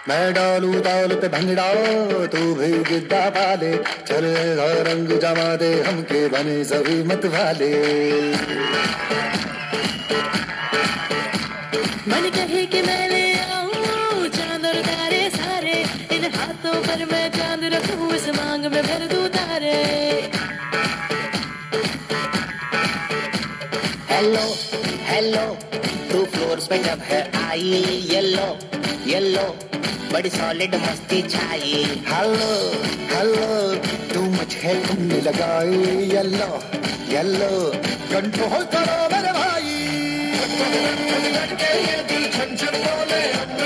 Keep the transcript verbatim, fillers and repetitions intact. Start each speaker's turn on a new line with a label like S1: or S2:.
S1: मैं डालू ताल पे भंगड़ा तू भी गिद्दा पाले, चले रंग जमा दे हमके बने सभी मत वाले।
S2: मन कहे कि मैं ले आऊं चांद और तारे सारे, इन हाथों पर मैं चांद रखूं, इस मांग में भर दूं तारे।
S3: हेलो हेलो तू फ्लोर पे जब है आई, येलो येलो बड़ी सॉलिड मस्ती छाई।
S1: हेलो हेलो तू मुझे तुमने लगाई, येलो येलो कंट्रोल करो मेरे भाई।
S4: ये दिल छन छन बोले